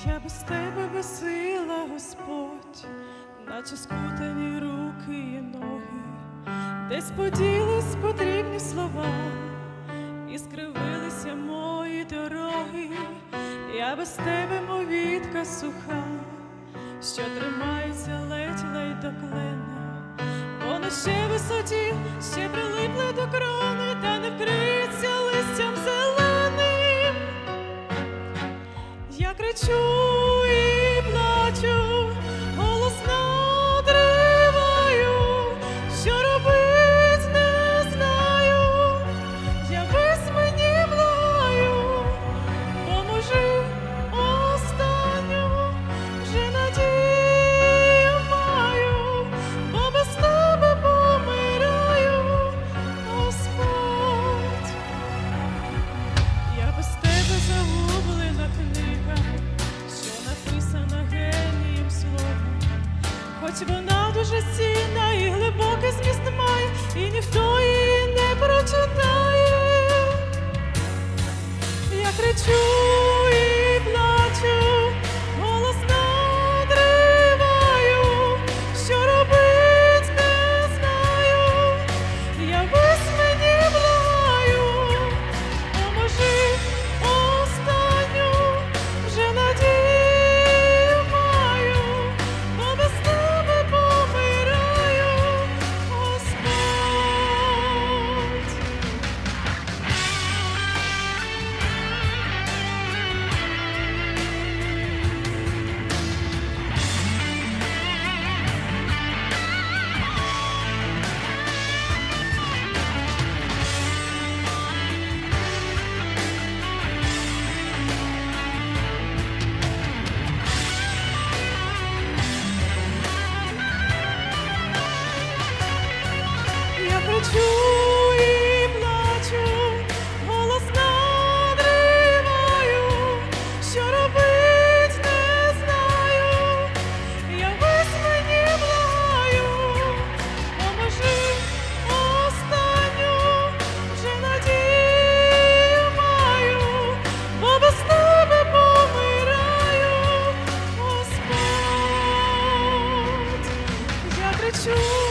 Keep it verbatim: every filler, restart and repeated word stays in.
Я без тебе безсила, Господь, наче скутані руки і ноги, десь поділись потрібні слова, і скривилися мої дороги. Я без тебе, мов вітка суха, що тримається ледь-ледь до клена. Воно ще висоті, ще прилипле до крони, та не вкриється листям зеленим. Я кричу і плачу, голосно триваю, що робить не знаю. Я весь мені благаю, поможи останню, вже надію маю, бо без тебе помираю, Господь. Я без тебе загублена книга, що написана генієм словом, хоч вона дуже цінна і глибокий зміст має, і ніхто її не прочитає. Я кричу і плачу, голосно триваю, що робить не знаю. Я весь мені благаю, поможи останню, вже надію маю, бо без тебе помираю, Господь. Я кричу і плачу, голосно триваю, що робить не знаю. Я весь мені благаю, поможи останню, вже надію маю, бо без тебе помираю, Господь. Я кричу